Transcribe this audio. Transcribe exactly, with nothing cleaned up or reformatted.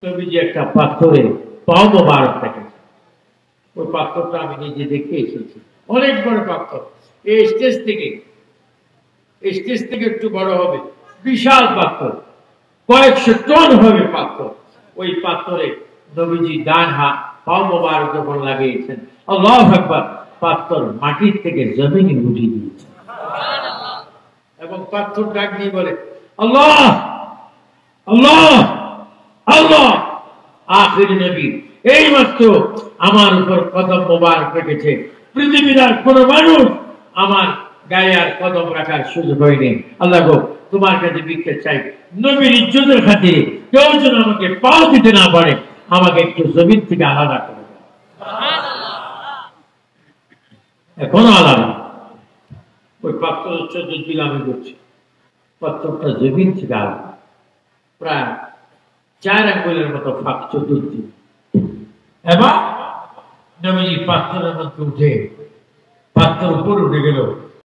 নবীজি একটা পাথরে পাও মোবারক রেখেছে। ওই পাথরটা আমি নিজে দেখে এসেছি, অনেক বড় পাথর। এই স্টেজ থেকে স্টেজ থেকে একটু বড় হবে, বিশাল পাথর, কয়েকশো টন হবে পাথর। ওই পাথরে নবীজি ডান হাত পাও মোবারক যখন লাগিয়েছেন, আল্লাহু আকবার, পাথর মাটির থেকে জমিনে উঠিয়ে দিয়েছে। এবং পাথর ডাক দিয়ে বলে, আল্লাহ আল্লাহ আল্লাহ। আখির নবী এই মাত্র আমার উপর কদম মোবারক রেখেছে, পৃথিবীর আর কোন মানুষ আমার গায়ে আর কদম রাখার সুযোগ হয়নি। আল্লাহ গো, তোমার কাছে ভিক্ষা চাই, নবীর ইজ্জতের খাতিরে কেউ যেন আমাকে পাও দিতে না পারে, আমাকে একটু জমিন থেকে আলাদা করে দাও। এখনো আলাদা। ওই পাত্র চোদ্দ দিল আমি করছি, পাত্রটা জমিন থেকে আলাদা, প্রায় চার আঙ্গুলের মতো ফাঁক চতুর্থী। এবার নবীজি পাথরের মধ্যে উঠে, পাথর উপর উঠে গেল।